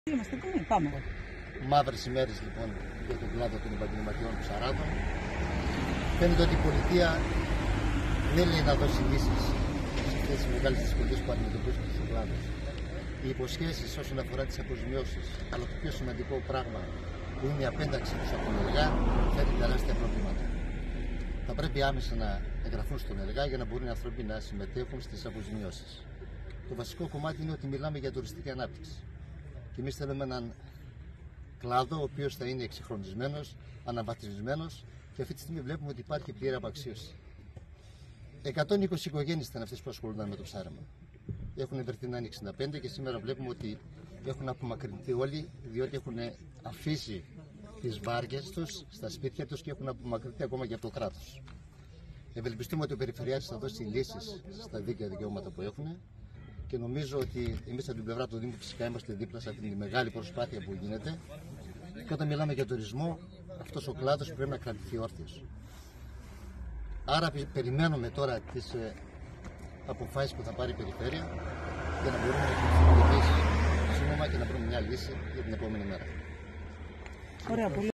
Είμαστε έτοιμοι, πάμε. Μαύρες ημέρες λοιπόν για τον κλάδο των επαγγελματιών του Σαράτων. Φαίνεται ότι η πολιτεία δεν λέει να δώσει λύσεις σε αυτές τις μεγάλες δυσκολίες που αντιμετωπίζουν στους κλάδους. Οι υποσχέσεις όσον αφορά τις αποζημιώσεις, αλλά το πιο σημαντικό πράγμα που είναι η απένταξη τους από τον ΕΛΓΑ, φέρνει τεράστια προβλήματα. Θα πρέπει άμεσα να εγγραφούν στον ΕΛΓΑ για να μπορούν οι άνθρωποι να συμμετέχουν στις αποζημιώσεις. Το βασικό κομμάτι είναι ότι μιλάμε για τουριστική ανάπτυξη. Και εμείς θέλουμε έναν κλάδο ο οποίος θα είναι εξυγχρονισμένος, αναβαθμισμένος και αυτή τη στιγμή βλέπουμε ότι υπάρχει πλήρη απαξίωση. 120 οικογένειες ήταν αυτές που ασχολούνταν με το ψάρεμα. Έχουν βρεθεί να είναι 65 και σήμερα βλέπουμε ότι έχουν απομακρυνθεί όλοι, διότι έχουν αφήσει τις βάρκες τους στα σπίτια τους και έχουν απομακρυνθεί ακόμα και από το κράτος. Ευελπιστούμε ότι ο Περιφερειάρχης θα δώσει λύσεις στα δίκαια δικαιώματα που έχουν. Και νομίζω ότι εμείς από την πλευρά του Δήμου φυσικά είμαστε δίπλα σε αυτή τη μεγάλη προσπάθεια που γίνεται. Και όταν μιλάμε για τουρισμό, αυτός ο κλάδος πρέπει να κρατηθεί όρθιος. Άρα περιμένουμε τώρα τις αποφάσεις που θα πάρει η Περιφέρεια για να μπορούμε να κινηθούμε και εμείς σύντομα και να βρούμε μια λύση για την επόμενη μέρα. Ωραία, πολύ.